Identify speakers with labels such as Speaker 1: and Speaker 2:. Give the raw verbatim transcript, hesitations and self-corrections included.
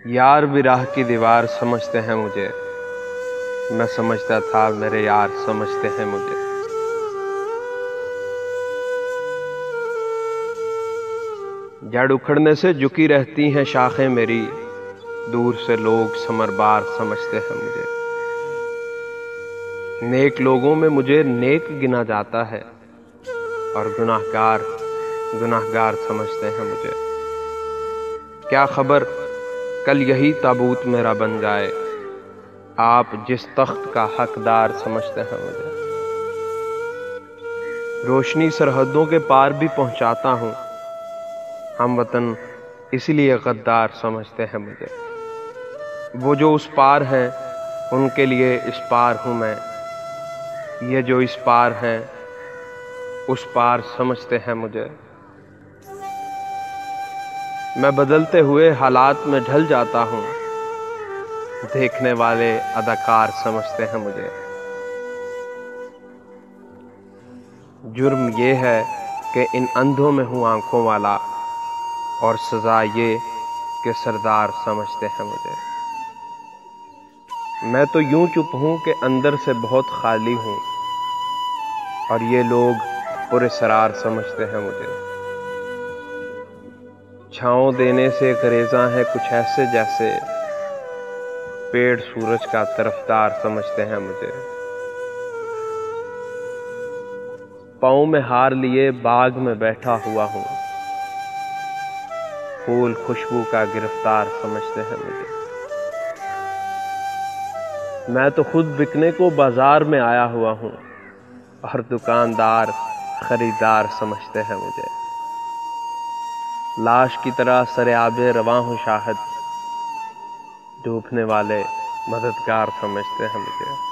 Speaker 1: यार भी राह की दीवार समझते हैं मुझे, मैं समझता था मेरे यार समझते हैं मुझे। जड़ उखड़ने से झुकी रहती हैं शाखें मेरी, दूर से लोग समरबार समझते हैं मुझे। नेक लोगों में मुझे नेक गिना जाता है और गुनाहगार गुनाहगार समझते हैं मुझे। क्या खबर कल यही ताबूत मेरा बन जाए, आप जिस तख्त का हकदार समझते हैं मुझे। रोशनी सरहदों के पार भी पहुंचाता हूं, हम वतन इसलिए गद्दार समझते हैं मुझे। वो जो उस पार हैं उनके लिए इस पार हूं मैं, ये जो इस पार हैं उस पार समझते हैं मुझे। मैं बदलते हुए हालात में ढल जाता हूं, देखने वाले अदाकार समझते हैं मुझे। जुर्म ये है कि इन अंधों में हूं आंखों वाला, और सजा ये कि सरदार समझते हैं मुझे। मैं तो यूं चुप हूं कि अंदर से बहुत खाली हूं, और ये लोग पुरस्रार समझते हैं मुझे। छांव देने से गरेज़ा है कुछ ऐसे जैसे पेड़ सूरज का तरफदार समझते हैं मुझे। पाँव में हार लिए बाग में बैठा हुआ हूं, फूल खुशबू का गिरफ्तार समझते हैं मुझे। मैं तो खुद बिकने को बाजार में आया हुआ हूं, और दुकानदार खरीदार समझते हैं मुझे। लाश की तरह सरेआबे रवां हूं शायद, डूबने वाले मददगार समझते हैं मुझे।